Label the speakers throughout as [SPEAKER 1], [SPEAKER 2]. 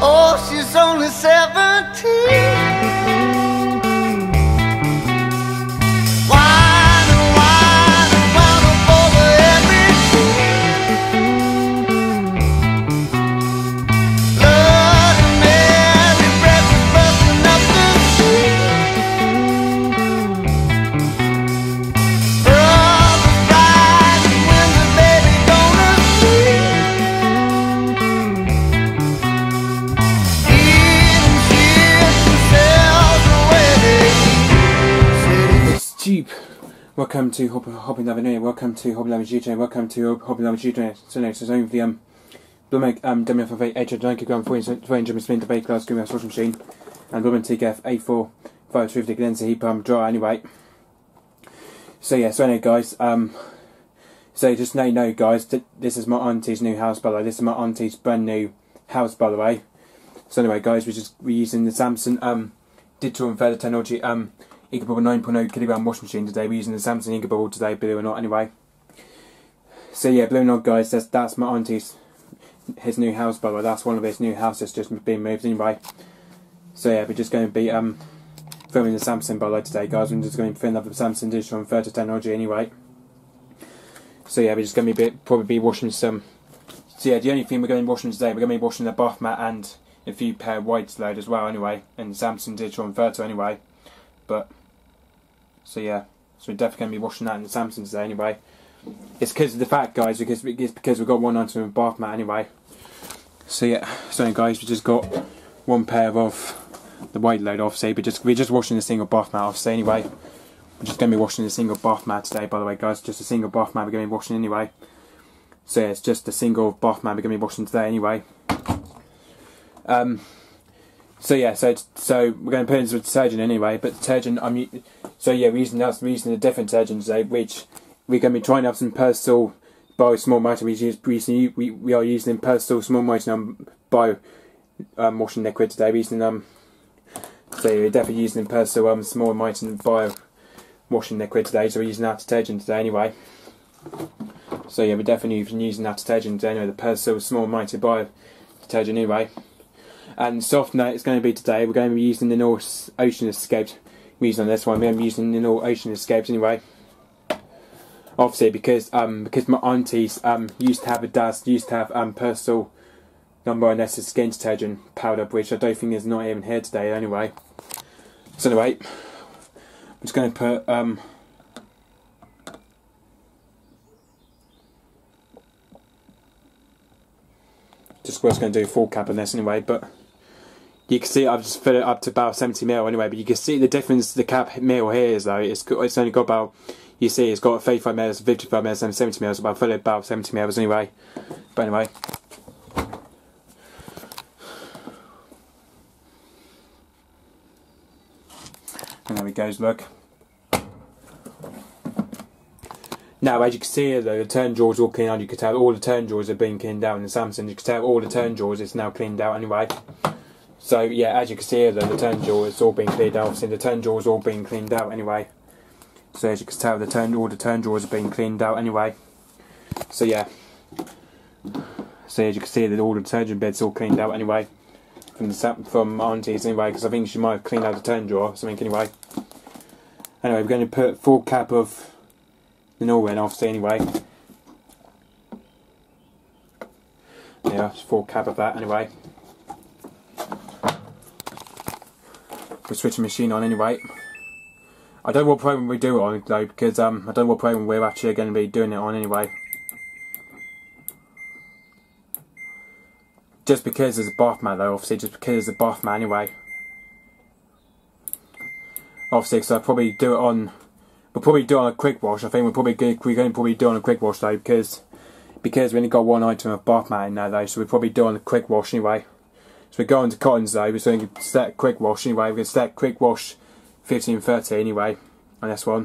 [SPEAKER 1] Oh, she's only 17.
[SPEAKER 2] Welcome to Hobby Lover New. Welcome to Hobby Lover YouTube. Welcome to Hobby Lover YouTube. So next is only the Blumeg WF8 890 400 spin debate class greenhouse washing machine and Blumeg TKF 84 550 condenser heat pump dryer anyway. So yeah, so anyway guys, so just now you know guys, this is my auntie's new house by the way. This is my auntie's brand new house by the way. So anyway guys, we're using the Samsung digital and further technology Incubable 9.0 kilogram washing machine today. We're using the Samsung Incubable today, believe it or not, anyway. So yeah, believe it or not, guys, that's my auntie's, his new house, by the way. That's one of his new houses just being moved anyway. So yeah, we're just going to be filming the Samsung by the way today, guys. We're just going to film up the Samsung digital and further technology anyway. So yeah, we're just going to probably be washing some. So yeah, the only thing we're going to be washing today, we're going to be washing the bath mat and a few pair of whites load as well anyway, and Samsung digital and further anyway. But so yeah, so we're definitely going to be washing that in the Samsung today anyway. It's because of the fact, guys, because we've got one item of bath mat anyway. So yeah, so guys, we just got one pair of the white load off, say, but we're just washing the single bath mat off, say anyway. We're just going to be washing the single bath mat today, by the way, guys. Just a single bath mat we're going to be washing anyway. So yeah, it's just a single bath mat we're going to be washing today anyway. So yeah, so we're going to put in some detergent anyway, but detergent so yeah, we're using a different detergent today, which we're going to be trying out some Persil Bio Small Motor. We are using Persil Small Motor Bio washing liquid today. We're using so we're definitely using Persil Small Motor Bio washing liquid today. So we're using that detergent today anyway. So yeah, we're definitely using that detergent today anyway, the Persil Small Motor Bio detergent anyway. And softener it's going to be today. We're going to be using the North Ocean Escapes. We're using on this one. We're going to be using the North Ocean Escapes anyway. Obviously, because my aunties used to have Persil number one S skin detergent powder, which I don't think is not even here today anyway. So anyway, I'm just going to put just going to do a full cap on this anyway, but you can see I've just filled it up to about 70ml anyway, but you can see the difference the cap mil here is though, it's only got about, you see it's got 35ml, 55ml and 70ml, so I've filled it about 70ml anyway. But anyway. And there it goes, look. Now, as you can see here, though, the turn drawers all cleaned out. You can tell all the turn drawers have been cleaned out in the Samsung. You can tell all the turn drawers is now cleaned out anyway. So yeah, as you can see here, though, the turn drawers all been cleaned out. Obviously, the turn drawers all been cleaned out anyway. So as you can tell, all the turn drawers have been cleaned out anyway. So yeah. So as you can see, that all the detergent bits all cleaned out anyway from auntie's anyway, because I think she might have cleaned out the turn drawer or something anyway. Anyway, we're going to put full cap of the Norwen obviously anyway. Yeah, full cap of that anyway. We'll switch the machine on anyway. I don't know what program we do it on though, because I don't know what program we're actually going to be doing it on anyway. Just because there's a bath mat though, obviously, just because there's a bath mat anyway. Obviously, because I'll probably do it on. We'll probably do it on a quick wash. I think we're going to probably do it on a quick wash though, because we only got one item of bath mat in there though, so we'll probably do it on a quick wash anyway. So we're going to Cottons though, we're going to set quick wash anyway. We're going to set quick wash 15:30 anyway on this one.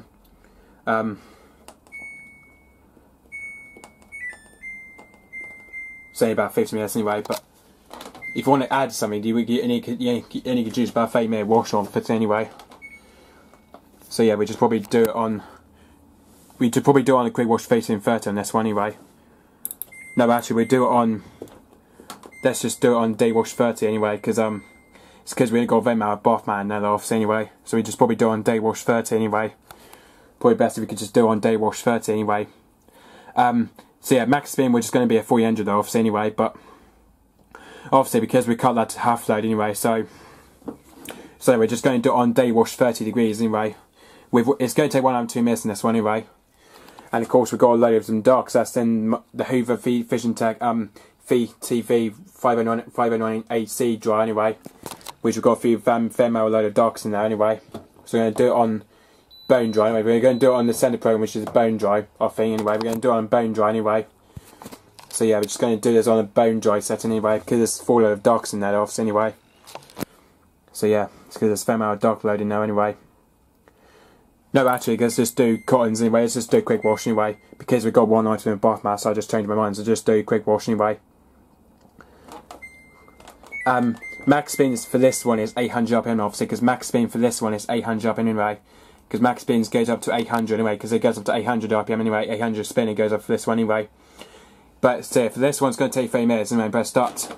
[SPEAKER 2] Say about 50 minutes anyway, but if you want to add something, you only could use about 30-minute wash on for it anyway. So yeah, we just probably do it on. We should probably do it on a quick wash 15:30 on this one anyway. No, actually, we do it on let's just do it on day wash 30 anyway, because it's because we ain't got them out of Bathmat in the office anyway, so we just probably do it on day wash 30 anyway. Probably best if we could just do it on day wash 30 anyway. So yeah, max spin we're just going to be at 400 obviously anyway, but obviously because we cut that to half load anyway, so we're just going to do it on day wash 30 degrees anyway. It's going to take 1 hour and 2 minutes in this one anyway. And of course we've got a load of some darks. That's in the Hoover Vision Tech VTV 509 AC dry anyway, which we've got a few fair load of darks in there anyway. So we're going to do it on bone dry anyway. We're going to do it on the Center Program, which is bone dry, I think anyway. We're going to do it on bone dry anyway. So yeah, we're just going to do this on a bone dry set anyway, because there's a full load of darks in there office anyway. So yeah, it's because there's fair amount of dark load in there anyway. No, actually, let's just do cottons anyway. Let's just do a quick wash anyway, because we've got one item in Bathmat, so I just changed my mind. So just do a quick wash anyway. Max spins for this one is 800 RPM obviously, because max spin for this one is 800 RPM anyway. Because max spins goes up to 800 anyway, because it goes up to 800 RPM anyway. 800 spin, it goes up for this one anyway. But so for this one, it's going to take 30 minutes anyway. Press start.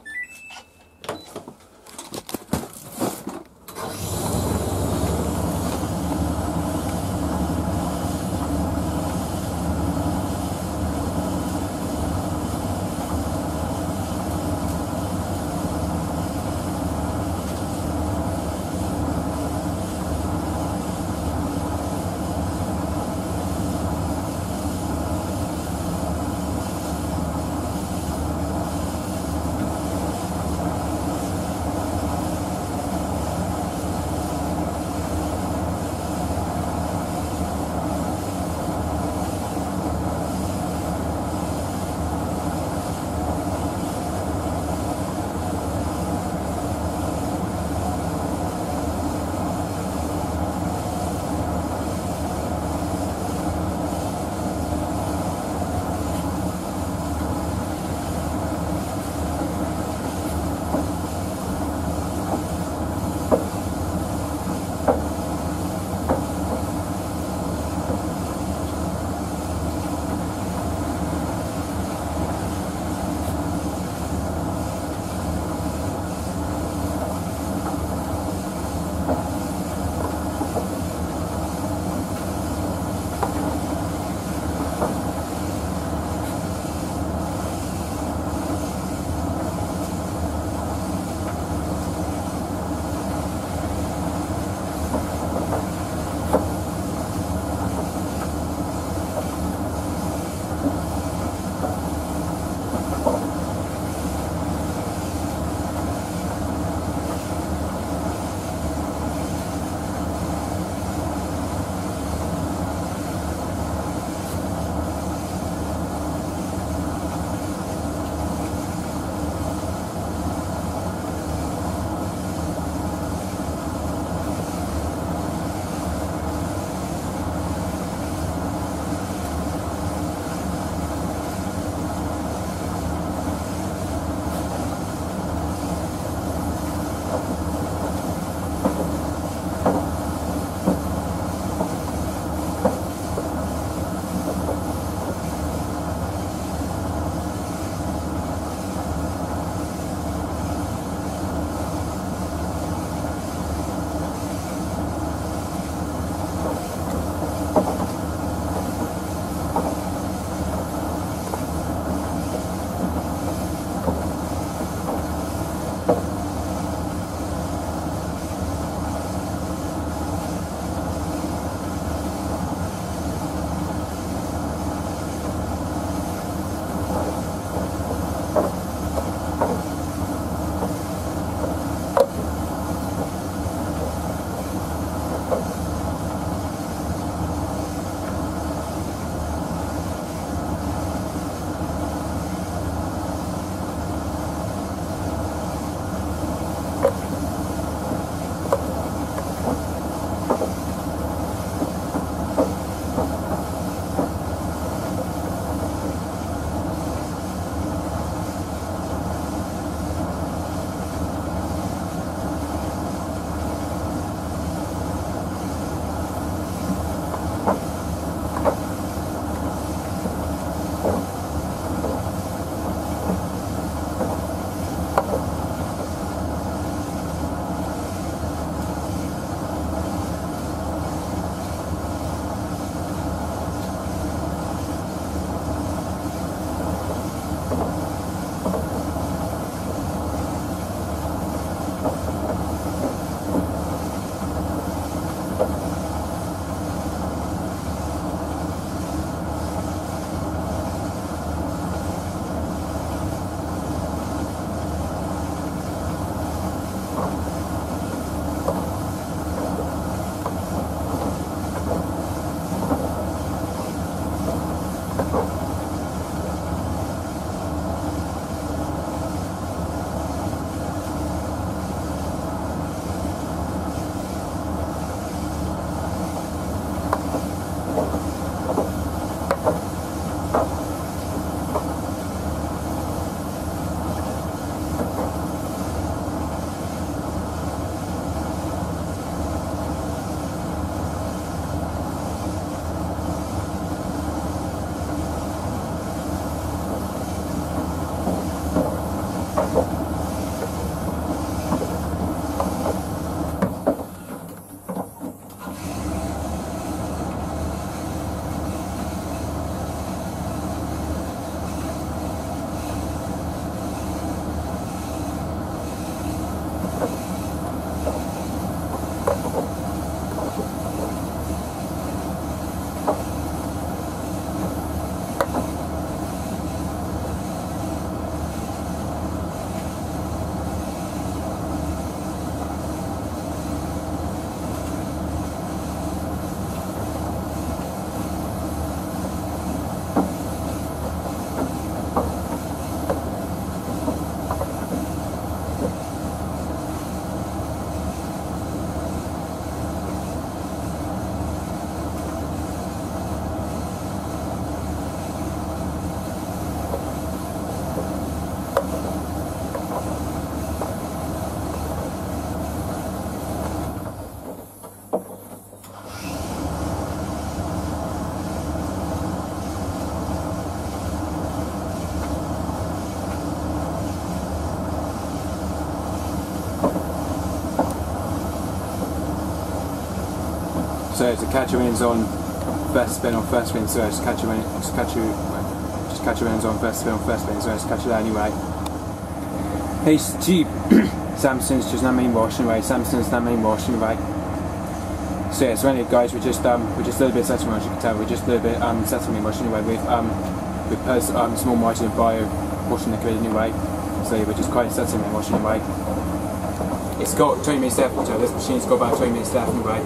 [SPEAKER 2] So to catch your wins on first spin or first spin, so just catch your wins on first spin or first spin, so just catch it there anyway. Ace cheap. Samson's just not main wash anyway. Samson's not main wash anyway. So yeah, so anyway guys, we're just a little bit settling, as you can tell, we're just a little bit settling wash anyway with small margin of bio washing the liquid anyway. So yeah, we're just quite settling wash anyway. It's got 20 minutes left, so this machine's got about 20 minutes left anyway.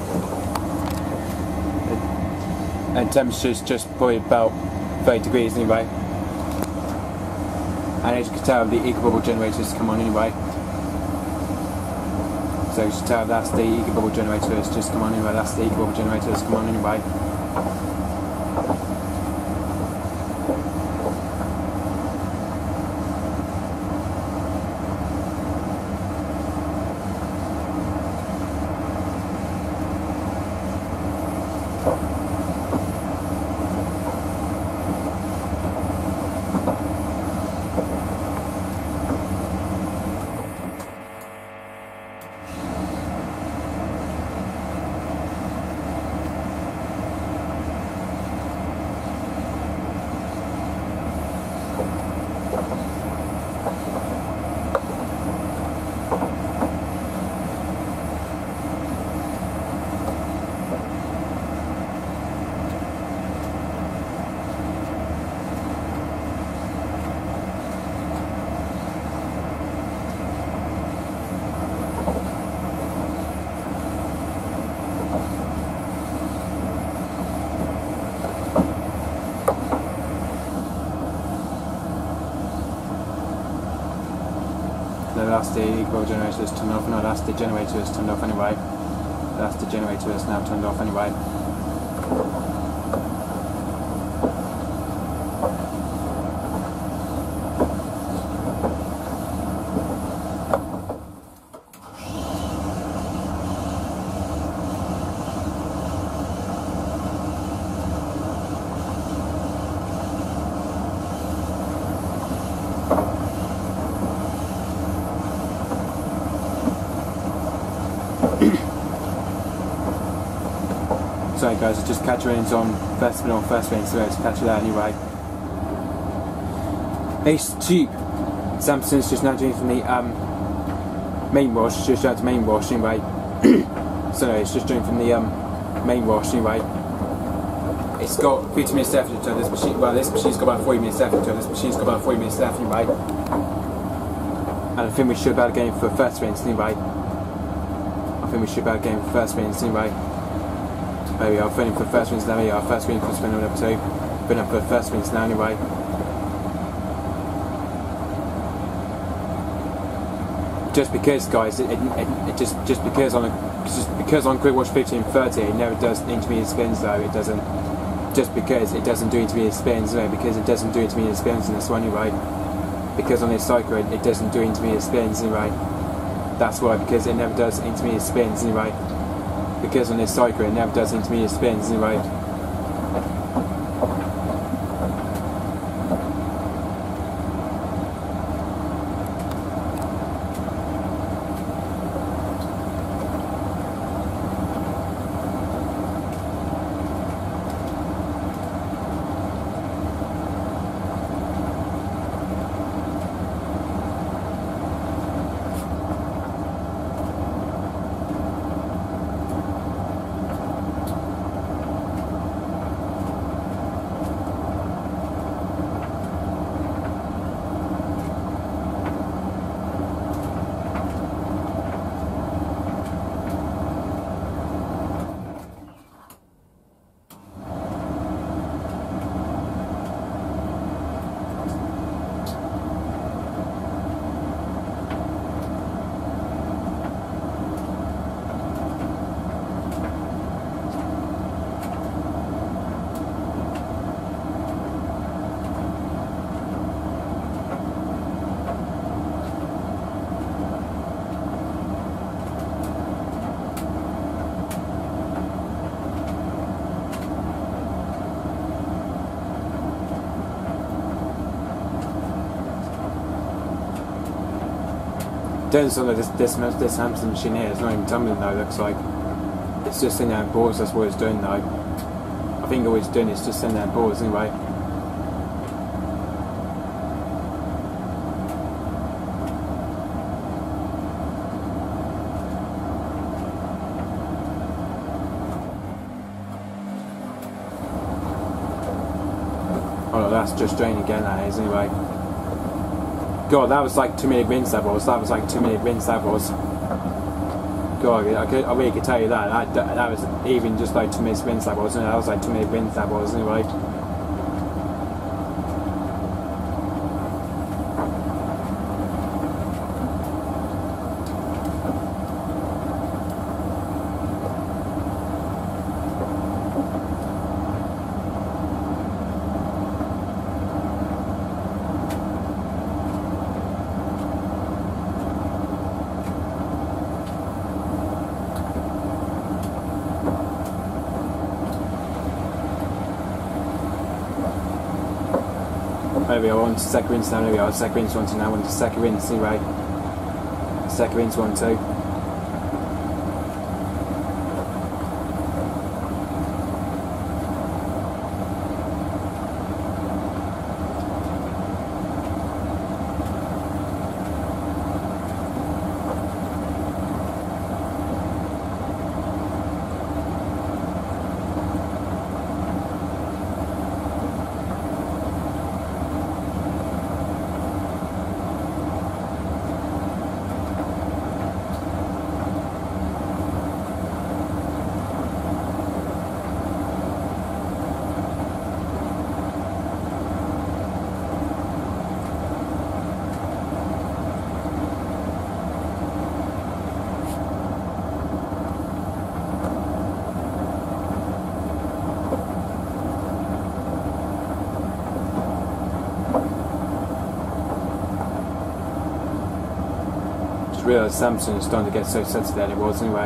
[SPEAKER 2] And temperature's just probably about 30 degrees anyway. And as you can tell, the eco-bubble generators come on anyway. So you should tell that's the eco-bubble generators just come on anyway, that's the eco-bubble generators come on anyway. No, that's the eco generator is turned off. No, that's the generator is turned off anyway. That's the generator is now turned off anyway. Sorry guys, I just catch wins on first spin or first spin, so let's catch it there anyway. Ace cheap. Samson's just now doing from the main wash, just out to main wash anyway. So no, it's just doing from the main wash anyway. It's got 50 minutes left until this machine. Well, this machine's got about 40 minutes left until this machine's got about 40 minutes left anyway. And I think we should be able to game for first spins anyway. I think we should be able to game for first spins anyway. There we are, filling for the first spins now. There we are, first spin for spin number 2. Filling up for the first spins now anyway. Just because, guys, just because on quick wash 1530 it never does intermediate spins though. It doesn't. Just because it doesn't do intermediate spins, no, because it doesn't do intermediate spins in this one anyway. Because on this cycle it doesn't do intermediate spins anyway. That's why, because it never does intermediate spins anyway. Because on this cycle it never does intermediate spins anyway. Don't look like this Samsung machine here, it's not even tumbling though, looks like. it's just sending out boards, that's what it's doing though. I think all it's doing is just sending out boards anyway. Oh, that's just draining again, that is, anyway. God, that was like 2 minute rinse that was. That was like 2 minute rinse that was. God, I really could tell you that. That was even just like 2 minutes rinse that was. That was like 2 minute rinse that was, anyway. Maybe I want to second rinse now, maybe I'll second rinse 1 2 now, I want to second rinse anyway. Second rinse 1 2. Realised Samsung is starting to get so sensitive than it was anyway.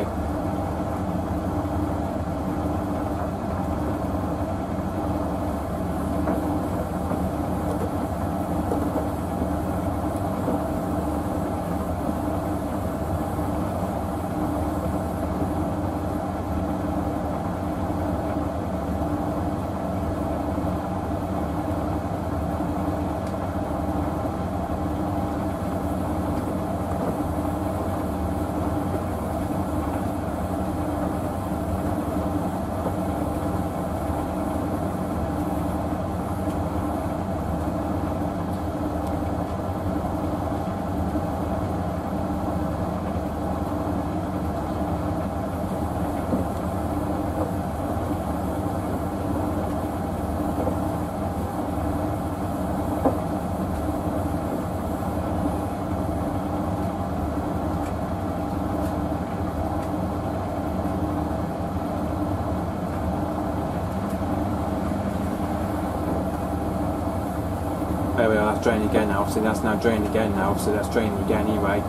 [SPEAKER 2] There we are, that's draining again now, obviously that's now draining again now, obviously that's draining again anyway.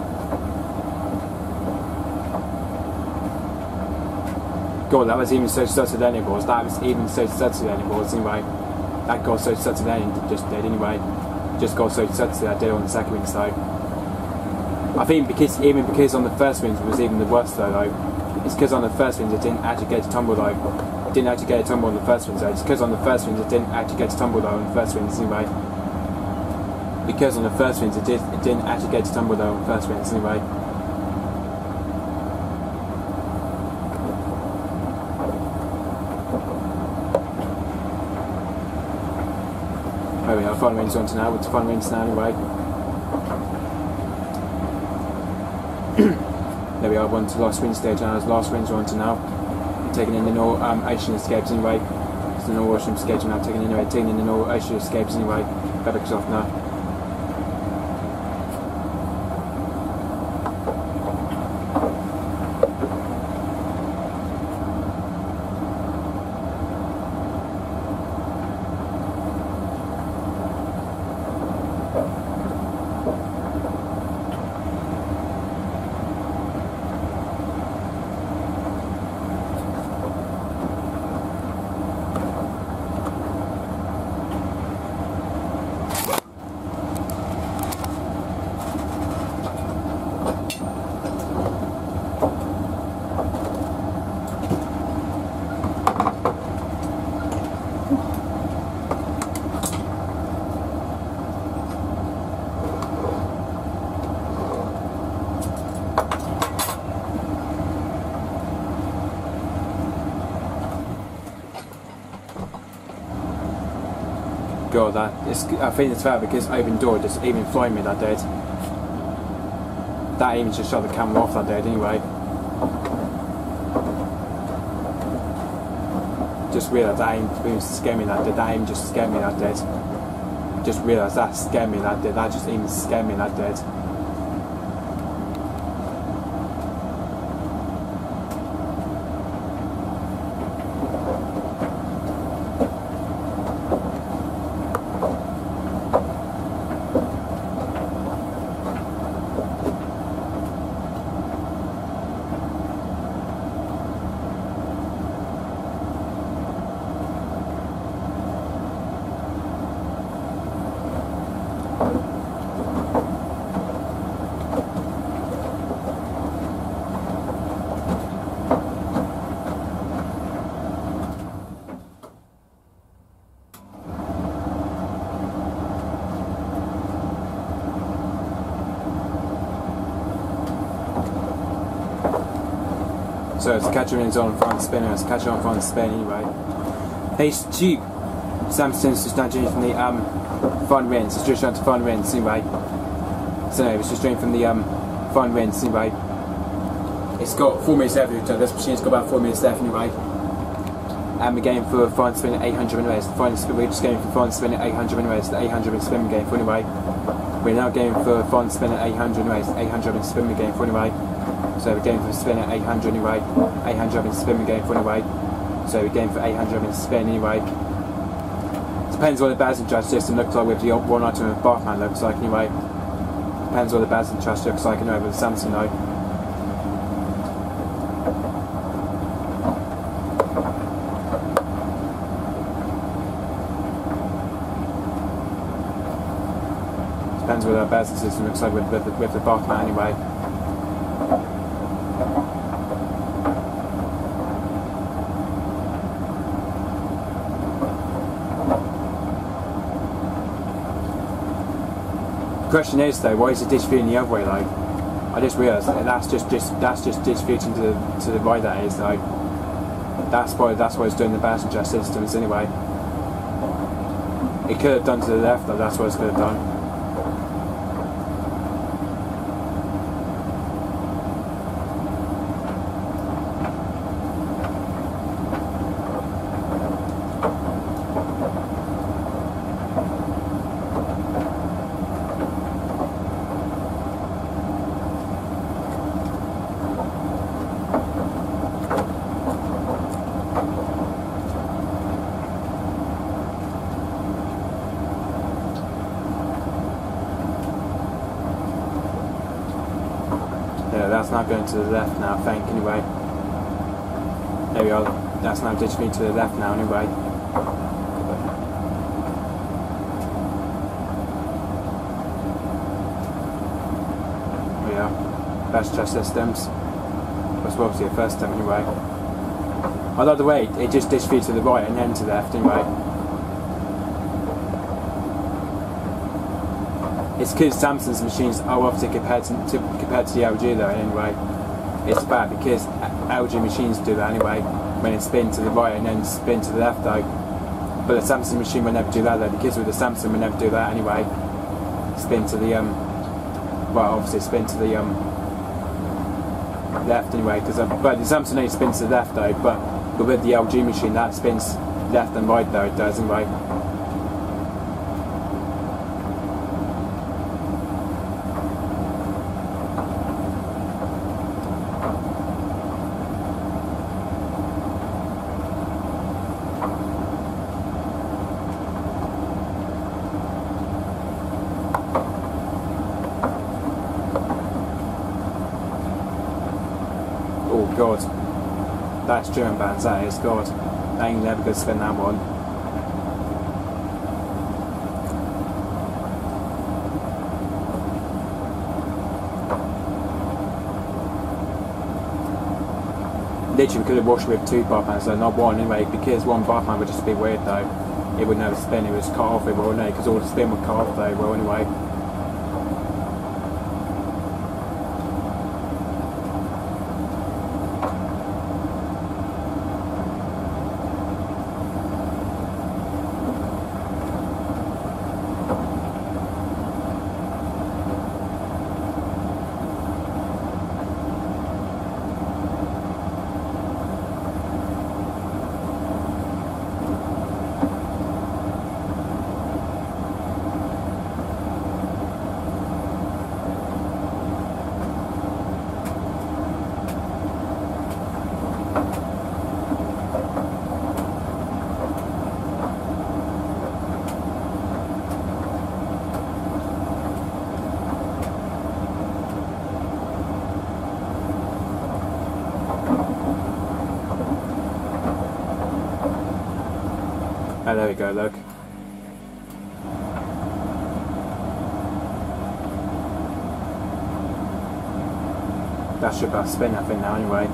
[SPEAKER 2] God, that was even so stuttered then it was, that was even so stuttered then it was anyway. That got so stuttered then it just did anyway. Just got so stuttered that did on the second rinse though. I think because on the first rinse it was even the worst though. It's because on the first rinse it didn't actually get to tumble though. It didn't actually get a tumble on the first rinse though. It's because on the first rinse it didn't actually get to tumble though on the first rinse anyway. Because on the first rinse it didn't actually get to tumble though on the first rinse anyway. There we are, final rinse on to now, with the final rinse now anyway. There we are, one to last rinse stage now, last rinse on to now. Taking in the no ocean escapes anyway. It's the no ocean escapes now, taking in the no ocean escapes anyway. Fabric's off now. god, I think it's fair because open door just even flying me that did. That even just shut the camera off that did anyway. Just realised that even scared me that did. That even just scared me that did. Just realised that scared me that did. That just even scared me that did. So it's catcher is on front spinner, it's catcher on front spin anyway. Hey Stu, Samson's just not doing from the front rinse, it's just trying to front rinse anyway. So no, it's just doing from the front rinse anyway. It's got 4 minutes left, so this machine's got about 4 minutes left anyway. And we're going for front spin at 800 anyways. We're just going for front spin at 800 anyways, the 800 spin we're going for anyway. We're now going for front spin at 800 anyways, 800 spin we're going for anyway. So we're going for a spin at 800 anyway, 800 and spin we're going for anyway. So we're going for 800 and spin anyway. Depends what the balance and trash system looks like with the one item of Bathman looks like anyway. Depends what the balance and trash looks like anyway with the Samsung though. Depends what the balance system looks like with the Bathman anyway. The question is though, why is it distributing the other way? Like, I just realised that that's just distributing to the right. That is like, that's why it's doing the balance and trash systems anyway. It could have done to the left though. That's what it could have done. That's not going to the left now, I think, anyway. There we are, that's now distributing to the left now, anyway. There we are, best trash systems. That's obviously the first time, anyway. I like the way it just distributes to the right and then to the left, anyway. It's because Samsung's machines are obviously compared to the LG though anyway. It's bad because LG machines do that anyway, when it spins to the right and then spin to the left though. But the Samsung machine will never do that though, because with the Samsung will never do that anyway. Spin to the well, obviously spin to the left anyway, because but the Samsung only spins to the left though, but with the LG machine that spins left and right though, it does anyway. Oh god, that's German bands, that is, god. I ain't never gonna spin that one. Literally we could have washed with 2 Bathmans though, not one anyway, because one Bathman would just be weird though. It would never spin, it would just cut off, it will, no, because all the spin would cut off though, well anyway. Oh, there we go, look. That should about spin, I think, now, anyway.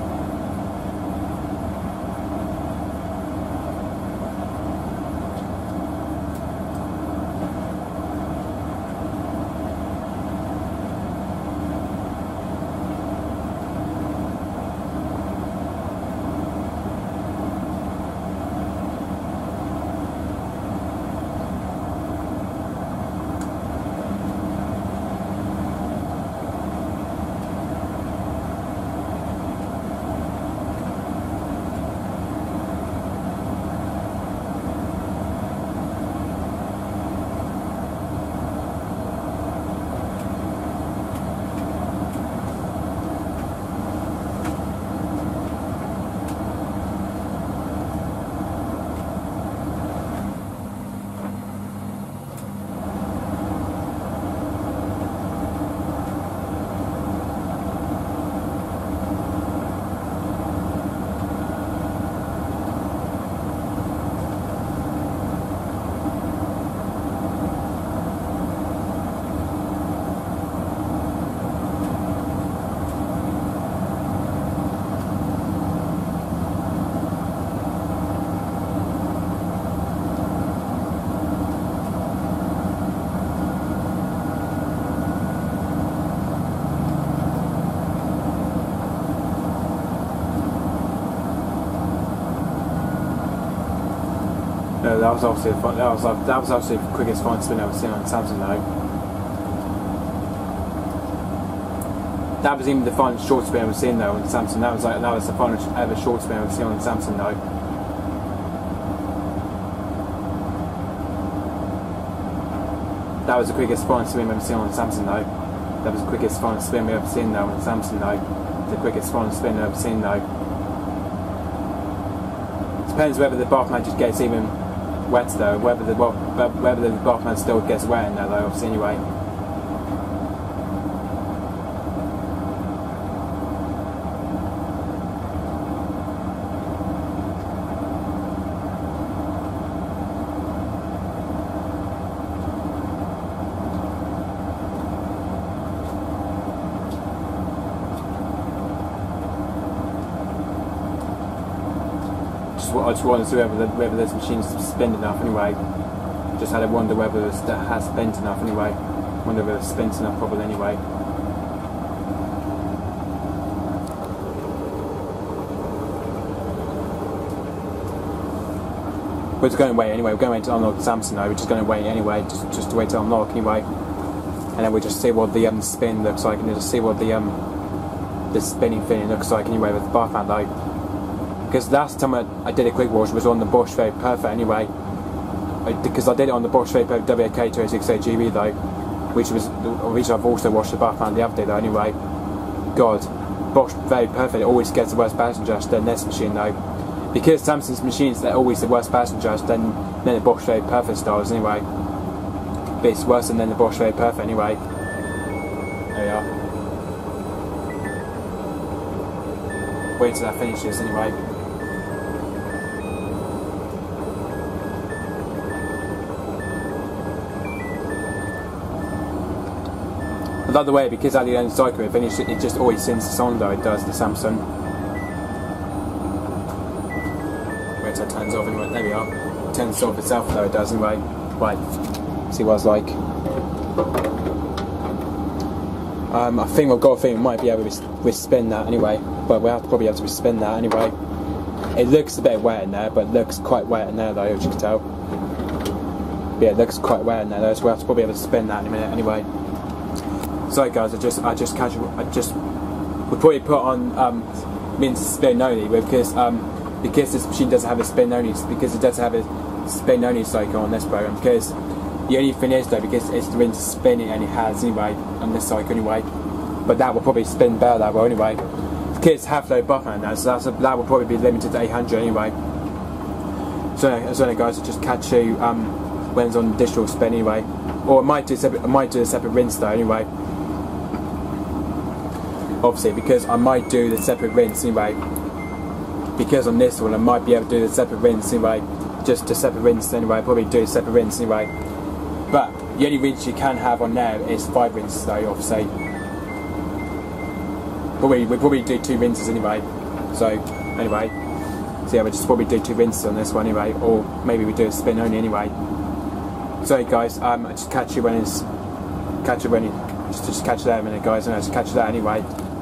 [SPEAKER 2] No, that was obviously the quickest fine spin I've ever seen on Samsung though. That was even the finest short spin I've ever seen though on Samsung. That was the finest ever short spin I've ever seen on Samsung though. That was the quickest fine spin I've ever seen on Samsung though. That was the quickest fine spin I've ever seen though on Samsung though. The quickest fine spin I've ever seen though. Depends whether the bath mat just gets even wet though, whether the bath mat still gets wet in there though, obviously anyway. I just wanted to see whether this machine's spin enough anyway. Just had to wonder whether it has spent enough anyway. Wonder whether it's spent enough probably anyway. We're just going to wait anyway. We're going to wait to unlock Samsung now. We're just going to wait anyway, just to wait to unlock anyway. And then we'll just see what the spin looks like, and just see what the spinning thing looks like anyway with the bath mat though. Because last time I did a quick wash was on the Bosch Very Perfect anyway. Because I did it on the Bosch Very Perfect WK268GB though, which I've also washed the bath mat the other day though anyway. God, Bosch Very Perfect always gets the worst passenger than this machine though. Because Samsung's machines, they're always the worst passenger than the Bosch Very Perfect styles anyway. But it's worse than the Bosch Very Perfect anyway. There we are. Wait till that finishes anyway. The other way, because I didn't cycle it finished, it just always sends the song though, it does, the Samsung. Wait till it turns off anyway, there we are. It turns off itself though, it does anyway. Right, see what it's like. I think we might be able to respin that anyway, but we'll have to probably have to respin that anyway. It looks a bit wet in there, but it looks quite wet in there though, as you can tell. Yeah, it looks quite wet in there though, so we'll have to probably have to spin that in a minute anyway. Sorry guys, we'll probably put on means spin only, because this machine doesn't have a spin only, because it does have a spin only cycle on this program. Because the only thing is though, because it's the rinse spinning and it has anyway on this cycle anyway, but that will probably spin better that way anyway. Because it's half load buffer now, so that will probably be limited to 800 anyway. So anyway guys, I'll just catch you when it's on the digital spin anyway, or I might do a separate rinse though anyway. Obviously, because I might do the separate rinse anyway. Because on this one, I might be able to do the separate rinse anyway. just a separate rinse anyway. Probably do a separate rinse anyway. But the only rinse you can have on there is 5 rinses though, obviously. We'll probably do 2 rinses anyway. So anyway, so yeah, we'll just probably do 2 rinses on this one anyway, or maybe we do a spin only anyway. So guys, I just catch you when it's just catch that in a minute, guys, and I'll just catch that anyway.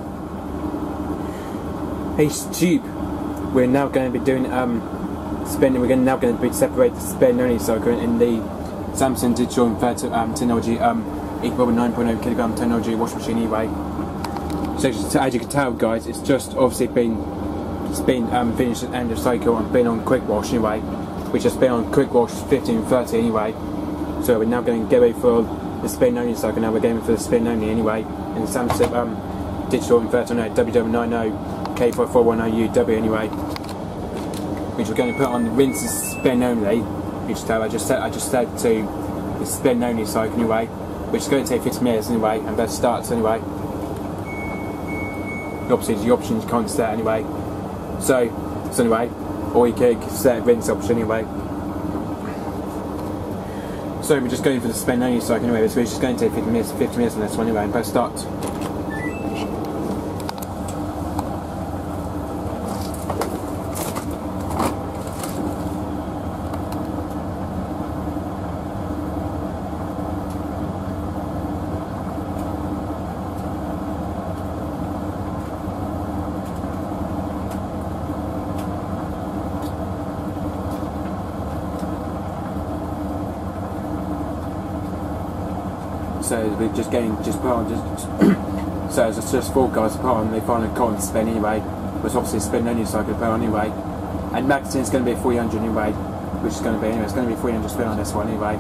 [SPEAKER 2] Hey Stu, we're now going to be doing spin. We're now going to be separate the spin only cycle in the Samsung Digital Inverter technology 8.9.0 kilogram technology washing machine anyway. So as you can tell, guys, it's just obviously been finished at the end of the cycle and been on quick wash anyway, which has been on quick wash 15-30 anyway. So we're now going to get ready for the spin only cycle. Now we're going for the spin only anyway in the Samsung Digital Inverter WW90K5410UW anyway, which we're going to put on the rinses spin only. You just tell I just said to the spin only cycle anyway, which is going to take 50 minutes anyway, and that starts anyway. Obviously the options you can't set anyway. So anyway, or you can set rinse option anyway. So we're just going for the spin only cycle anyway, so it's just going to take 50 minutes on this one anyway, and press start. So we're just put on so it's just 4 guys to put on the final cotton spin anyway, which obviously spin only so I could put on anyway. And Maxton's going to be 300 anyway, which is going to be anyway, it's going to be 300 spin on this one anyway.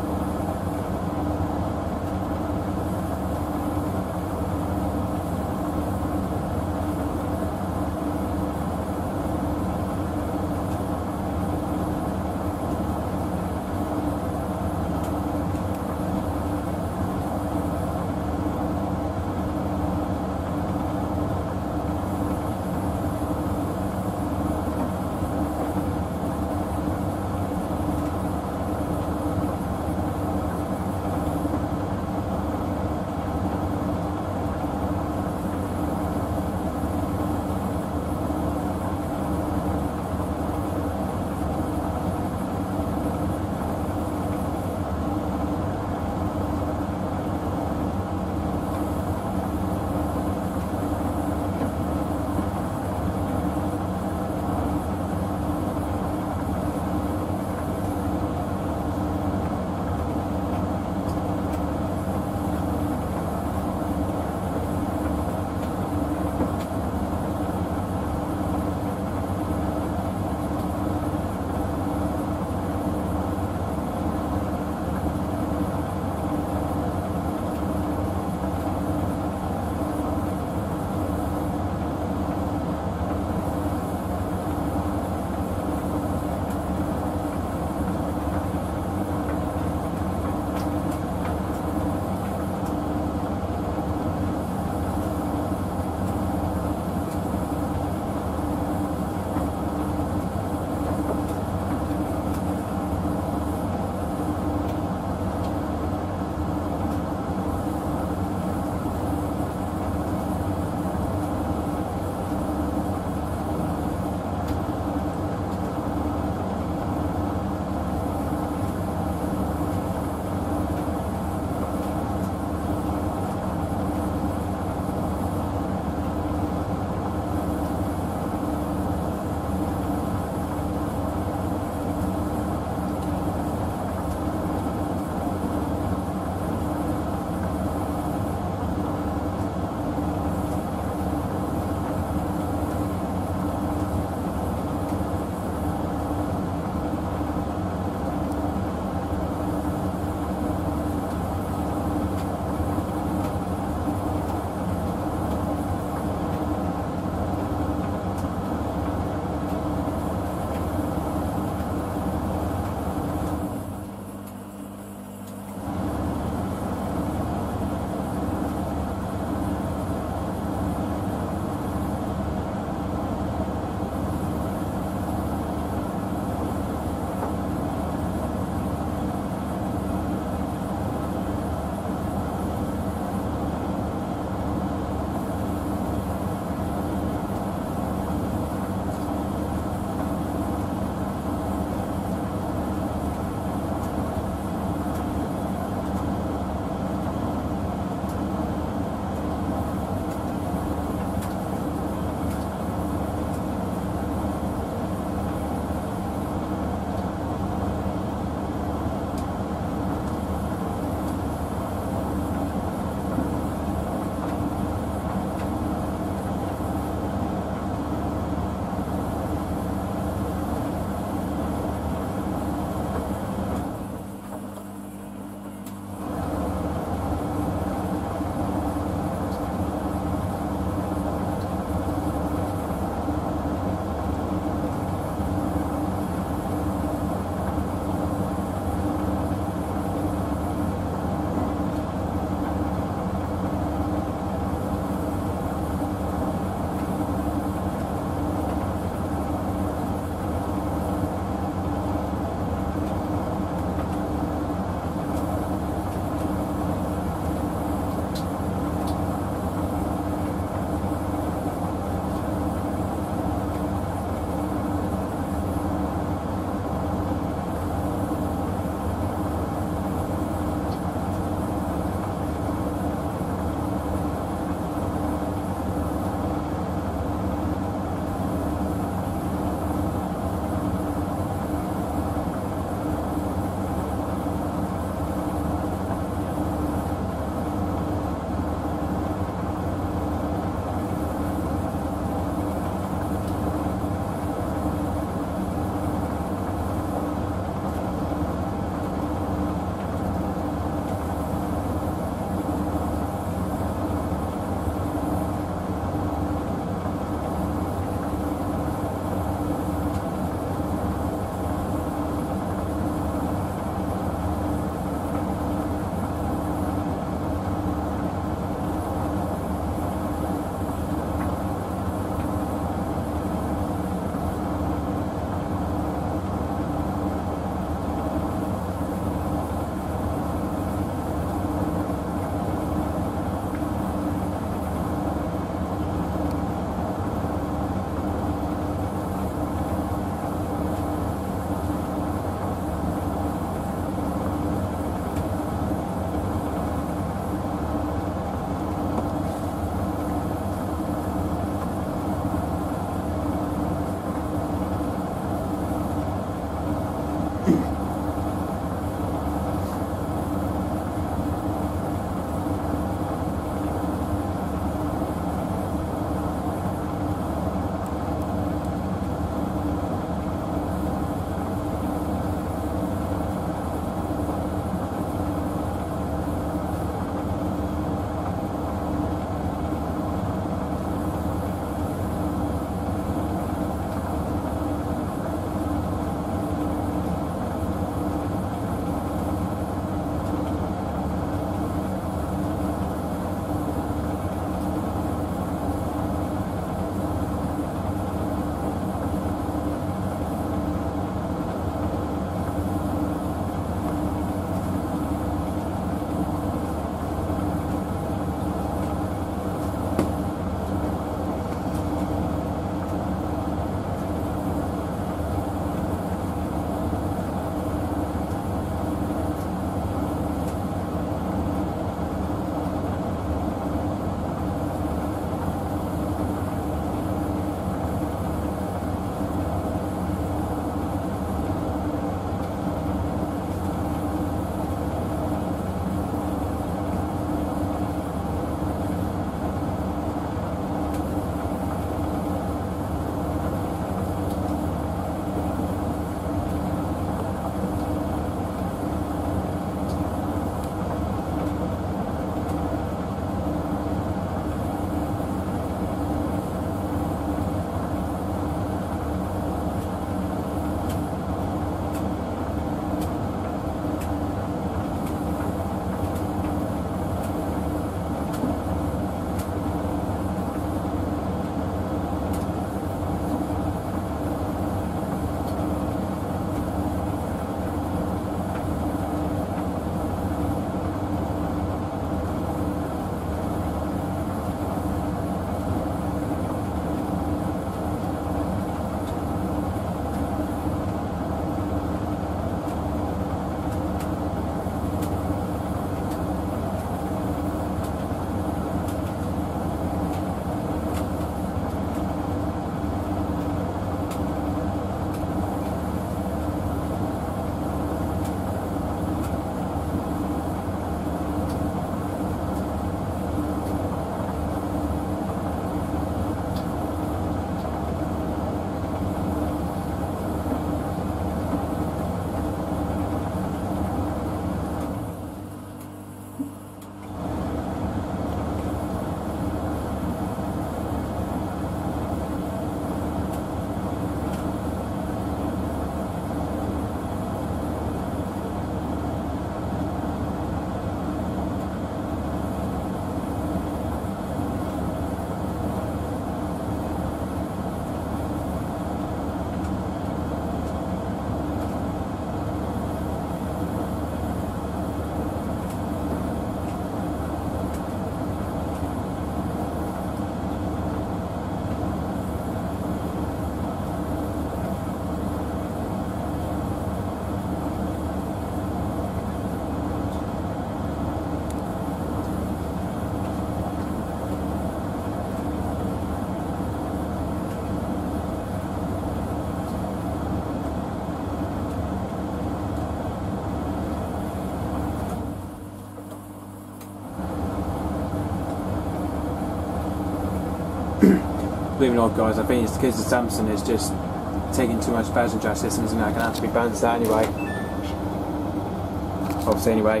[SPEAKER 2] moving on, guys. I think it's because the Samsung is just taking too much browsing drive systems, and I can have to be balanced out anyway. Obviously, anyway.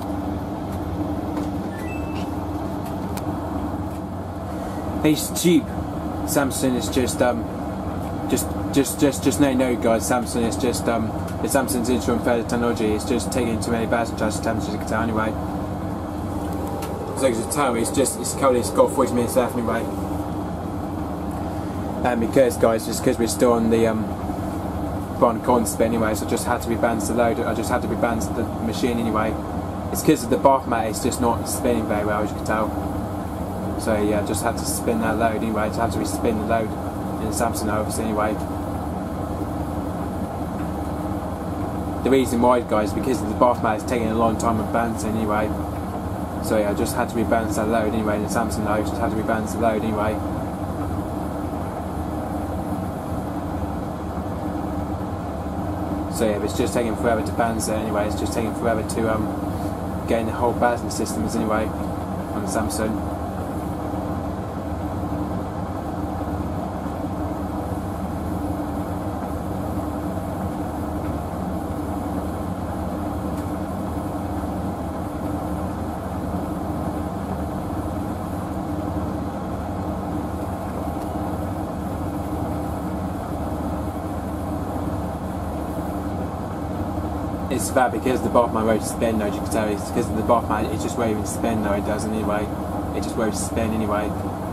[SPEAKER 2] It's cheap. Samsung is just no, guys. Samsung is just the Samsung's interim further technology. It's just taking too many browsing drive systems, as you can tell anyway. So as you can tell, it's currently got 40 minutes left anyway. And because, guys, just because we're still on the concept bit anyway, so I just had to be balanced the load. I just had to be balanced the machine anyway. It's because of the bath mat. It's just not spinning very well, as you can tell. So yeah, I just had to spin that load anyway. I just had to spin the load in the Samsung, obviously, anyway. The reason why, guys, because the bath mat is taking a long time of balancing anyway. So yeah, I just had to be balanced that load anyway in the Samsung load. Just had to be balanced the load anyway. So yeah, it's just taking forever to balance it anyway. It's just taking forever to get in the whole balancing systems anyway on the Samsung. It's bad because the bath mat won't spin, though, as you can tell. It's because of the bath mat, it just won't even spin, though, it doesn't anyway. It just won't spin anyway.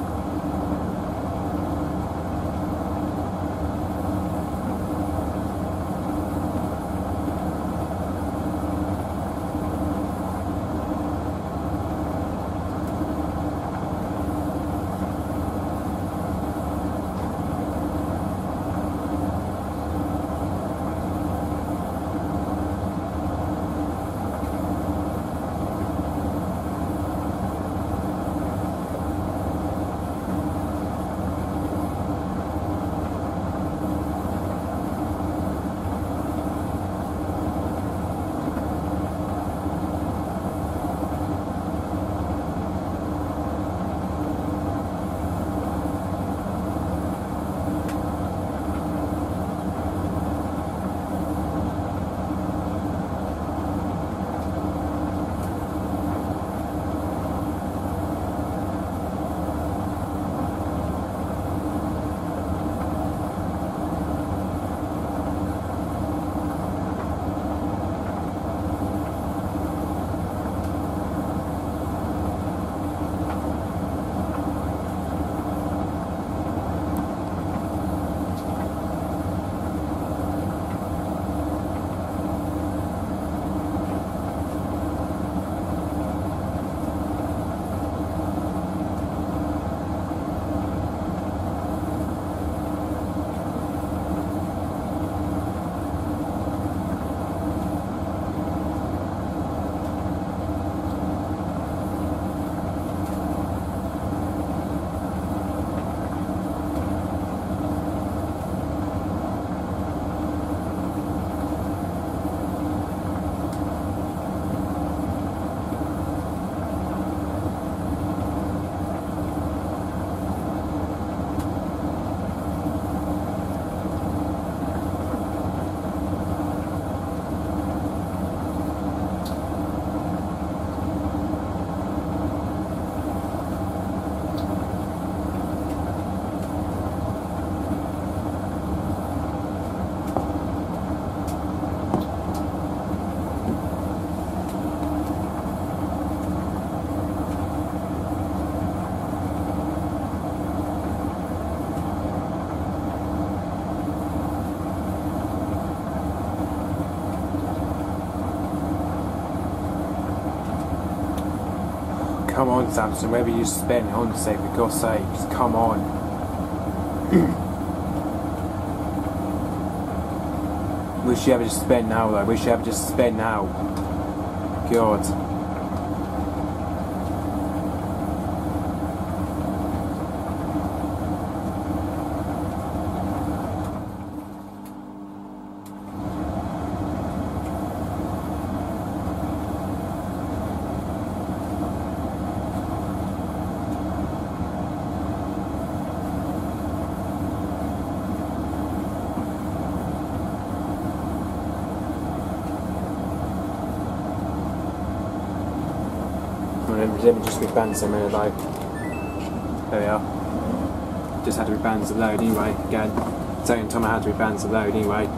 [SPEAKER 2] Come on, Samsung, wherever you spin, honestly, for God's sake, just come on. Wish you ever just spin now, though. Wish you ever just spin now. God. let me just rebalance them a low. There we are. Just had to rebalance the load anyway. Again, second time I had to rebalance the load anyway.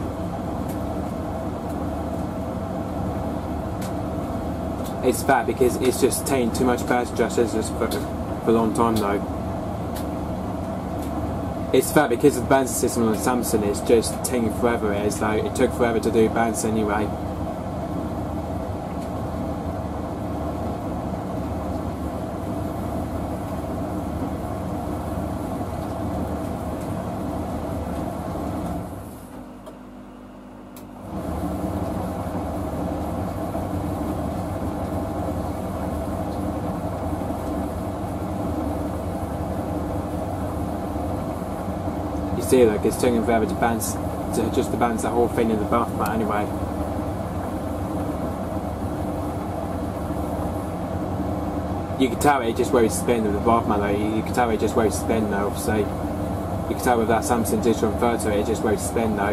[SPEAKER 2] It's bad because it's just taking too much power to adjust just for a long time though. It's bad because of the balancing system on the Samsung is just taking forever. It's like it took forever to do balance anyway. See, like it's taking forever to balance, just to balance the whole thing in the bath mat anyway. You can tell it just where it's spin with the bath mat though. You can tell it just where it's spin though. So you can tell with that Samsung digital inverter it just where it's spin though.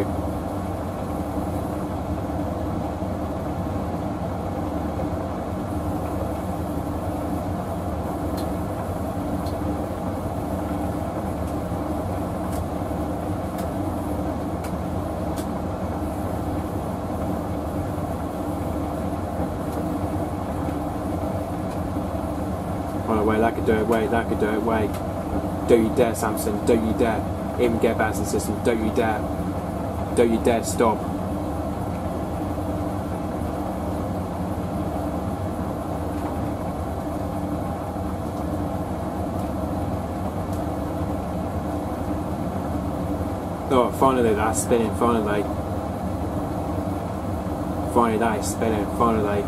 [SPEAKER 2] Wait, that could do it, wait, that could do it, wait. Don't you dare, Samsung, don't you dare. Even get a balancing system, don't you dare. Don't you dare stop. Oh, finally that's spinning, finally. Finally that is spinning, finally.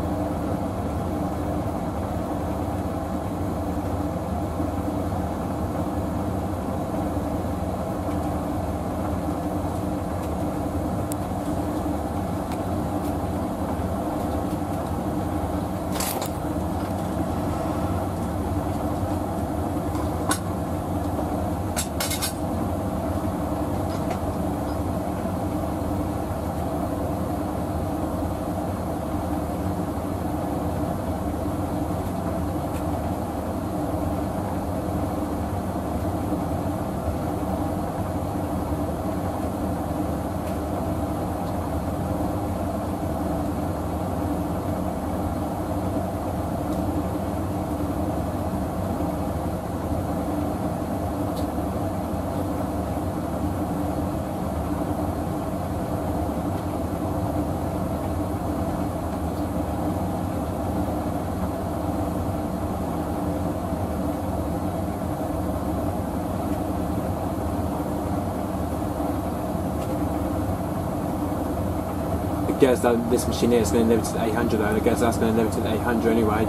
[SPEAKER 2] I guess that this machine here is going to limit to 800 though, I guess that's going to limit to 800 anyway.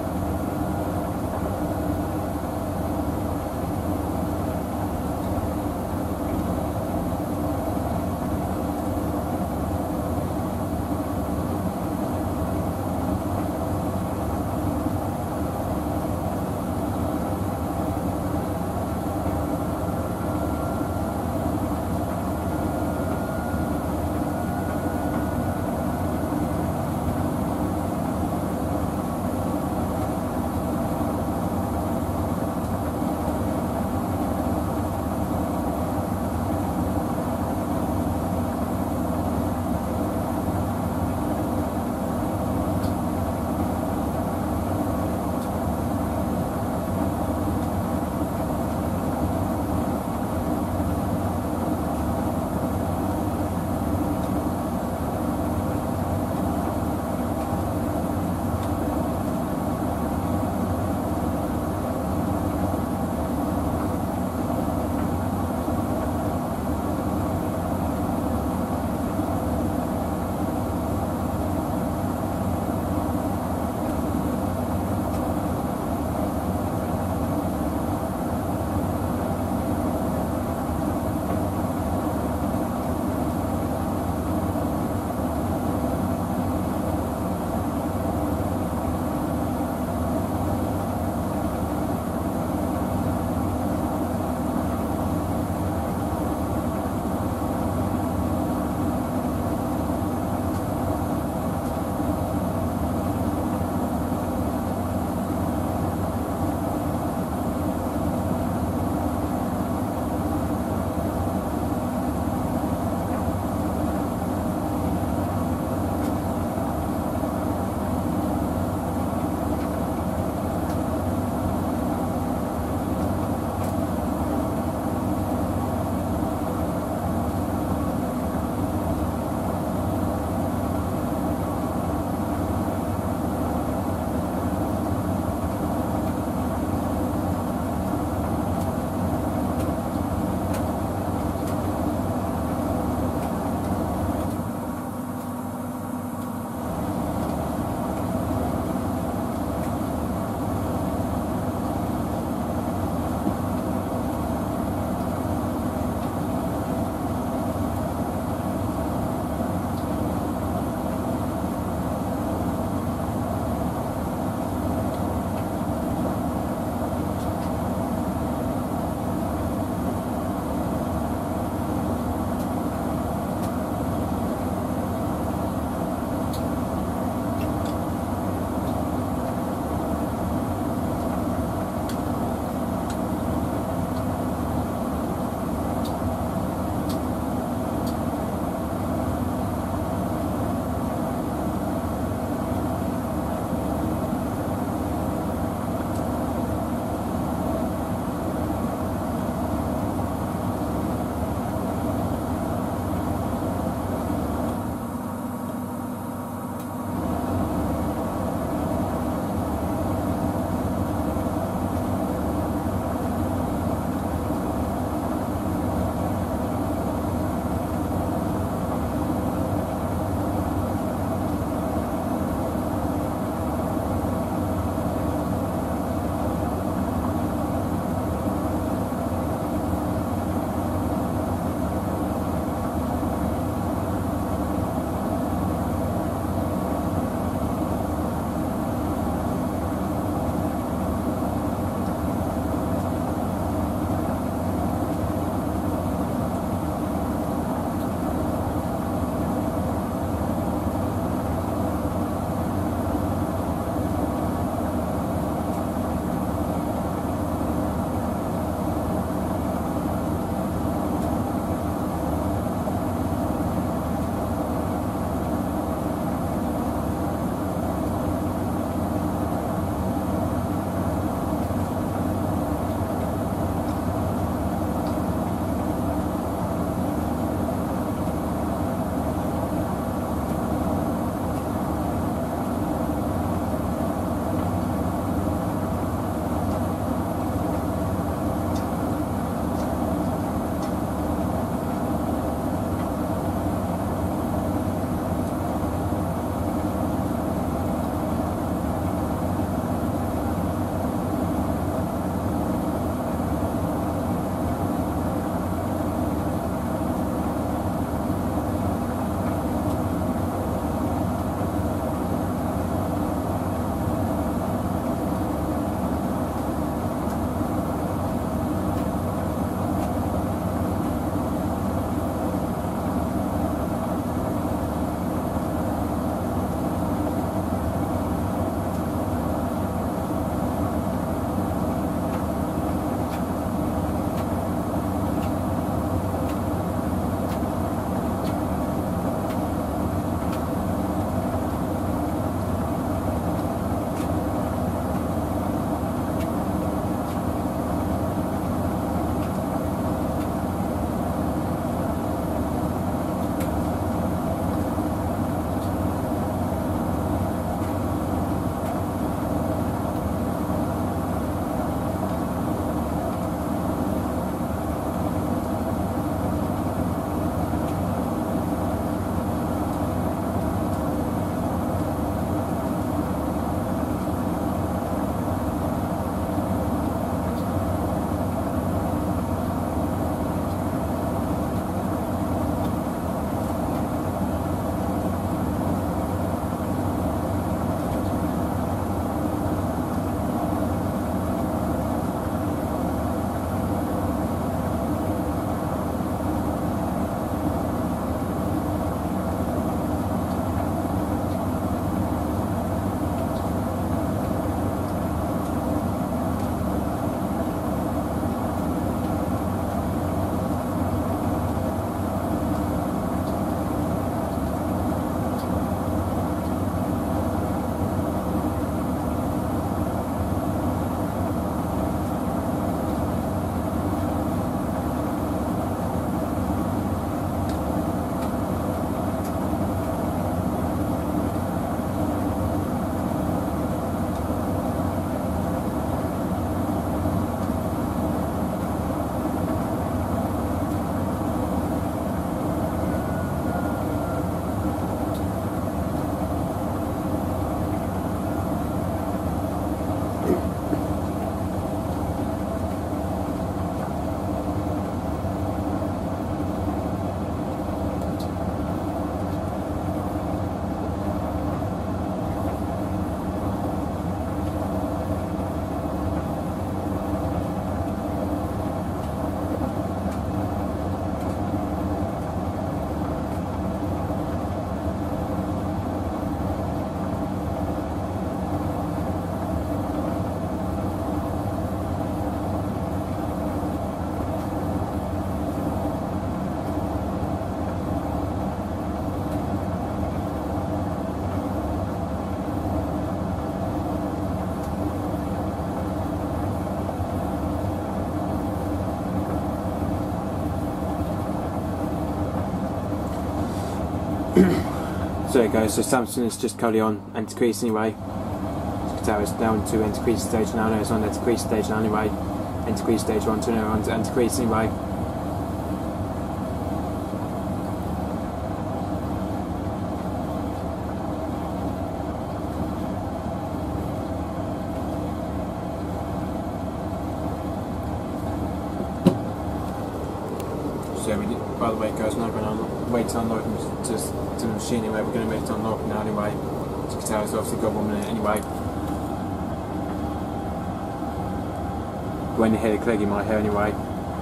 [SPEAKER 2] So there it goes, so Samsung is just currently on anti-crease anyway. So it's down to anti-crease stage now, no, it's on anti-crease stage now anyway. Anti-crease stage 1 to now on to anti-crease anyway. So we did, by the way guys, now we're going to wait to unlock to the machine anyway, we're going to wait to unlock now anyway. As you can tell, it's obviously got 1 minute anyway. When you hear the click in my hair anyway.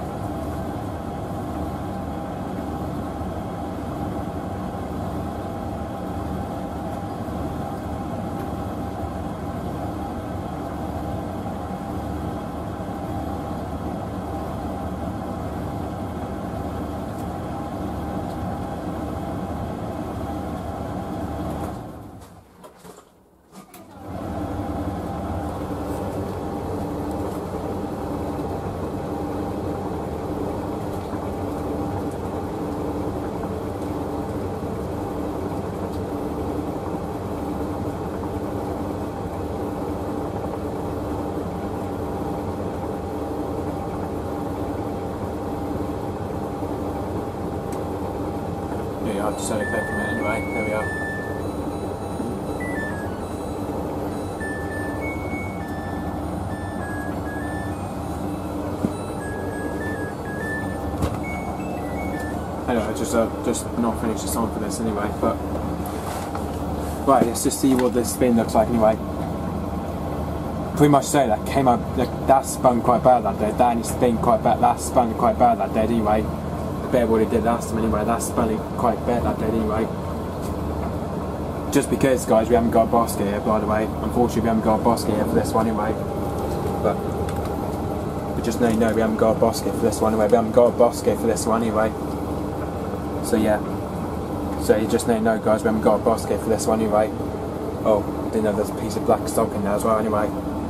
[SPEAKER 2] I've just had a click from it anyway, there we are. Anyway, just not finished the song for this anyway, but right, let's just see what this spin looks like anyway. Pretty much say that came out, that spun quite bad that day, that spun quite bad, that spun quite bad that day anyway. Better what it did last time anyway, that's spelling quite bad that day anyway. Just because guys, we haven't got a basket here by the way, unfortunately we haven't got a basket here for this one anyway. But just know we haven't got a basket for this one anyway, we haven't got a basket for this one anyway. So yeah, so you just know guys, we haven't got a basket for this one anyway. Oh, didn't know there's a piece of black stock in there as well anyway.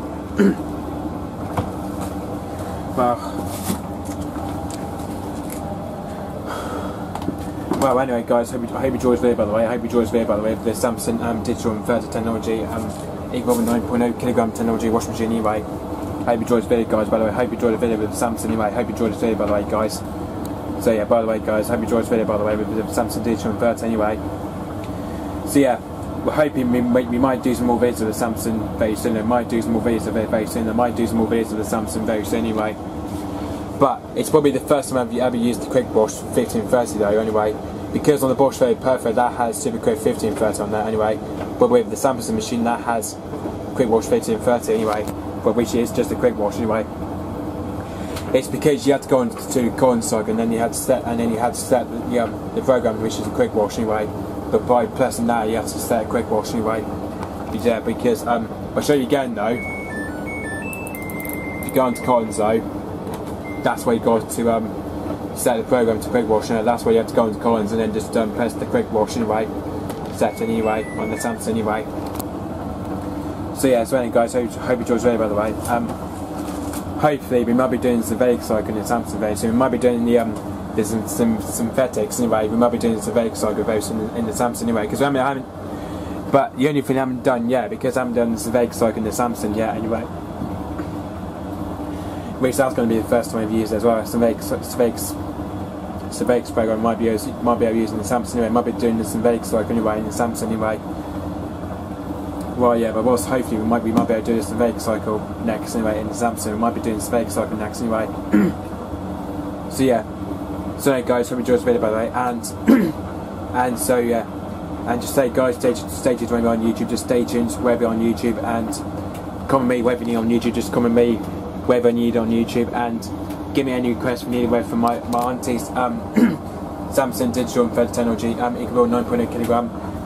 [SPEAKER 2] Well, anyway, guys, I hope you enjoyed this video, by the way. I hope you enjoyed this video, by the way, of the Samsung digital inverter technology, equal 9.0 kilogram technology washing machine anyway. I hope you enjoyed this video, guys, by the way. I hope you enjoyed the video with the Samsung anyway. I hope you enjoyed this video, by the way, guys. So yeah, by the way, guys, I hope you enjoyed this video, by the way, with the Samsung digital inverter anyway. So yeah, we're hoping we might do some more videos of the Samsung very soon. I might do some more videos of it very soon. I might do some more videos of the Samsung very soon anyway. But it's probably the first time I've ever used the Quick Wash 1530 though anyway, because on the Bosch Very Perfect that has Super Quick 1530 on there anyway, but with the Samsung machine that has Quick Wash 1530 anyway, but which is just a Quick Wash anyway. It's because you had to go into Consog and then you had to set the program which is a Quick Wash anyway, but by pressing that you have to set a Quick Wash anyway. Yeah, because I'll show you again though. If you go into Consog, that's where you got to set the program to Quick Wash, and that's where you have to go into Collins and then just press the Quick Wash anyway, set anyway on the Samsung anyway. So yeah, so anyway guys, hope you enjoyed the video by the way. Hopefully we might be doing some very exciting in Samsung very soon. We might be doing the some synthetics anyway. We might be doing some very exciting very soon in the Samsung anyway, because I haven't. But the only thing I haven't done yet, because I haven't done some very exciting in the Samsung yet anyway. Which that's going to be the first time I've used it as well. Survex program might be able to use in the Samsung anyway. Might be doing the Survex like anyway in the Samsung anyway. Well, yeah, but hopefully we might be able to do the Survex cycle next anyway in the Samsung. We might be doing the Survex cycle next anyway. So yeah. So anyway, guys, hope you enjoyed this video by the way, and so yeah, and just say guys, stay tuned when we're on YouTube. Just stay tuned wherever you're on YouTube, and comment me wherever you need on YouTube. Just comment me wherever I need on YouTube, and give me any requests from anywhere from my auntie's Samsung digital inverter technology, equal 9.0 kilogram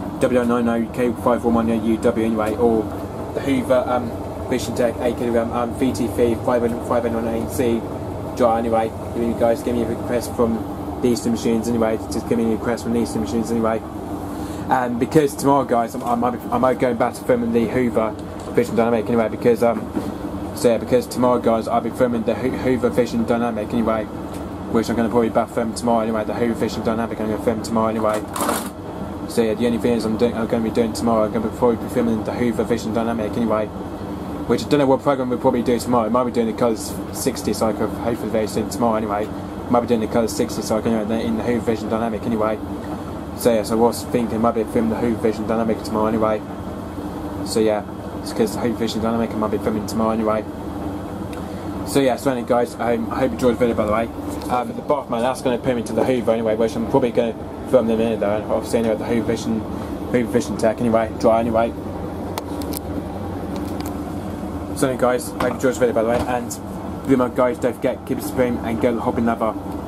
[SPEAKER 2] W90K541UW anyway, or the Hoover Vision Tech 8 kilogram VT3 509AC jar anyway. You guys give me a request from these two machines anyway. Just give me a request from these two machines anyway. And because tomorrow, guys, I might go back to filming the Hoover Vision Dynamic anyway, because so yeah, because tomorrow, guys, I'll be filming the Hoover Vision Dynamic which I'm going to probably back film tomorrow anyway. The Hoover Vision Dynamic I'm going to film tomorrow anyway. So yeah, the only things I'm going to be doing tomorrow, I'm going to probably be filming the Hoover Vision Dynamic anyway. Which I don't know what program we'll probably do tomorrow. I might be doing the colours 60, so I could hopefully very soon tomorrow anyway. Might be doing the colours 60, so I can in the Hoover Vision Dynamic anyway. So yeah, so I was thinking I might be filming the Hoover Vision Dynamic tomorrow anyway. So yeah, it's because the Hoover Vision Dynamic I might be filming tomorrow anyway. So yeah, so anyway guys, I hope you enjoyed the video by the way. The Botman, that's going to put me to the Hoover anyway, which I'm probably going to film in a minute though. Obviously anyway, the Hoover Vision Tech anyway, dry anyway. So anyway guys, I hope you enjoyed the video by the way, and remember guys, don't forget, keep it supreme and go hobby never.